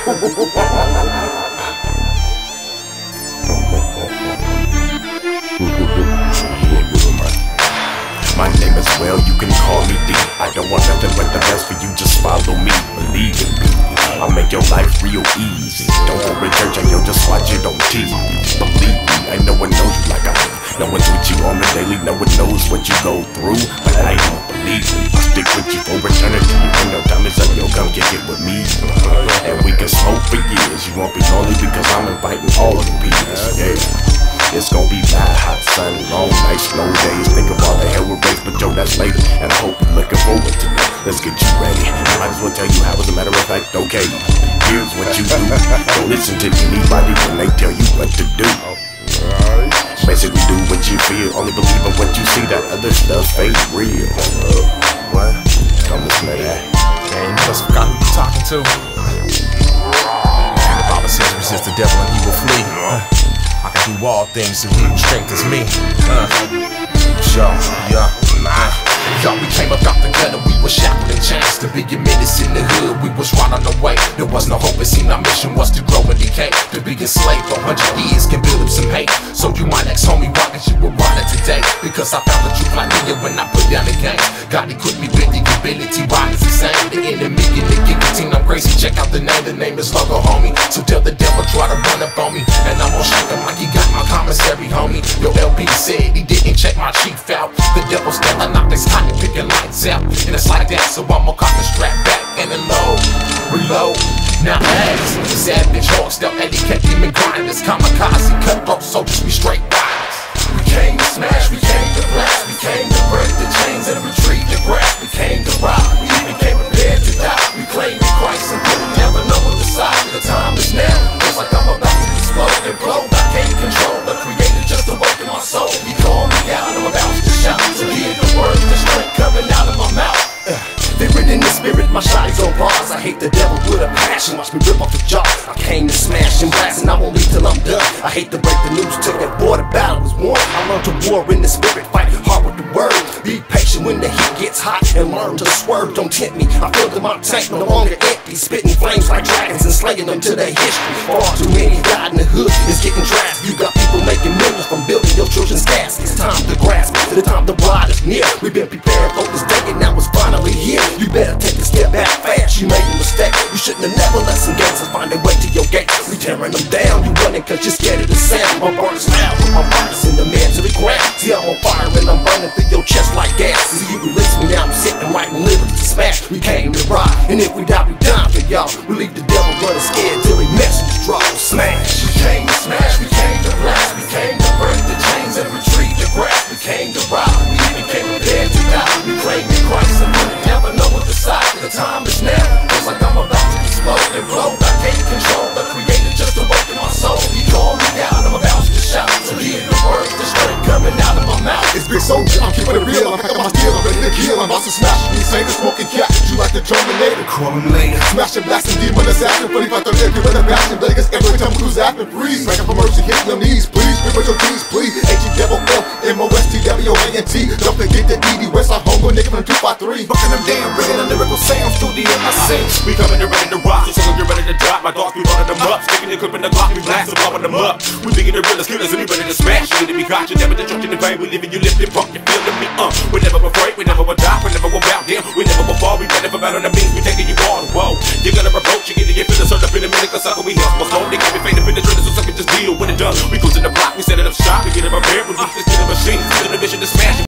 My name is Will, you can call me D. I don't want nothing but the best for you, just follow me. Believe in me, I'll make your life real easy. Don't go research and you'll just watch it on TV. Believe me, ain't no one knows you like I do. No one's with you on the daily, no one knows what you go through. But I don't believe me, I'll stick with you for eternity. When no time is up, yo, come kick it with me. And we can smoke for years, you won't be lonely because I'm inviting all of the peers. Yeah. It's gonna be bad, hot sun, long nights, slow days. Think of all the hell we race, but yo, that's later. And I hope you're looking forward to it. Let's get you ready. I might as well tell you how, as a matter of fact, okay. Here's what you do. Don't listen to anybody when they tell you what to do. Basically do what you feel, only believe in what you see. That other stuff ain't real. What? Don't listen to that. Man, you must forgot who you're talking to. And the Bible says resist the devil and he will flee. I can do all things through him who strengthens me. Yo, we came up out the gutter, we were shackled and chains. To be a menace in the hood, we was right on the way. There was no hope, it seemed our mission was to grow and decay. To be enslaved for 100 years can build up some hate. So you might ask homie, why can't you ride it today? Because I found the truth like me when I put down the game. God equipped me with the ability, why is the same? The enemy in the guillotine, I'm crazy, check out the name is Logo, homie. So tell the devil try to run up on me, and I'm gonna shake him like he got my commissary, homie. Yo, LP said he didn't check my chief out. The devil's still knocked his cotton picking lights out. And it's like that, so I'm gonna cock the strap back and then reload. Now ass, the savage horse, still Eddie kept him in grinders. Kamikaze, cutthroat soldiers, we straight riders. We came to smash, we came to blast, we came to break the chains and retrieve the grass. We came to rob, we even came prepared to die. We claimed in Christ and couldn't never know what the side. The time is now, feels like I'm about to explode and blow. I can't control the creator just to work in my soul. He called me out, I'm about to shout. To hear the words, the strength coming out of my mouth. Fearing in the spirit, my shot is on bars. I hate the devil with a passion, watch me rip off the jaw. I came to smash and blast and I won't leave till I'm done. I hate to break the news till that border battle is won. I learned to war in the spirit, fight hard with the word. Be patient when the heat gets hot and learn to swerve. Don't tempt me, I feel that my tank no longer empty. Spitting flames like dragons and slaying them to their history. Far too many died in the hood, it's getting drastic. You got people making millions from building your children's caskets. Time to grasp it, the time to ride is near. We've been preparing for this day and now it's finally here. You better take a step back fast, you made a mistake. You shouldn't have never let some gangsters find their way to your gate. We tearing them down, you running cause you're scared of the sound. My burners loud, my burners in the man to the ground. See I'm on fire and I'm burning through your chest like gas. See you release me now, I'm sitting writing lyrics to smash. We came to rock, and if we die, we die for y'all. We leave the devil running scared till he message drop. Smash. We came to smash, we came to blast, we came to break the chains and retrieve the grass. We came to rob, we even came prepared to die. We claimed in Christ and we never know what the side. The time is now, feels like I'm about to explode and blow. I can't control the creator just to work in my soul. He called me out, I'm about to shout. To hear the words, the strength coming out of my mouth. It's Big Soldier, I'm keeping it real. I'm packing my steel, I'm ready to kill. I'm about to smash these ain't smoking cat. You like the Terminator. Call him later. Smashing, blasting, demon assassin. 45 30, get rid of passion. Vegas, every time who's after freeze. Break up for mercy, hit your knees, please. Remember your keys, please. H-E-double-L-M-O-S-T-W-O-A-N-T. Don't forget the E.D. Westside homeboy, nigga from 253. Fucking them damn, bringing a lyrical sound studio in my sings. We coming to ready to rock, so you're ready to drop. My dogs, we running them up. Sticking the clip in the Glock, we blast, blowing them up. We thinking the realest killers, and we ready to smash. You need to be cautious, never destruction and pain. We living, you lifting, punk, you feeling me, We never afraid, we never will die, we never will bow down. We never will fall, we ready for battle the beats, we taking you all. Whoa, you're gonna approach, you're getting your feelings hurt up in a minute, cause sucker, we help us slow. They can't be faded in the trailer, so sucker, just deal when it done. We cruising the block, we set it up shop, we get it prepared, we beat this to the machine, to the mission to smash.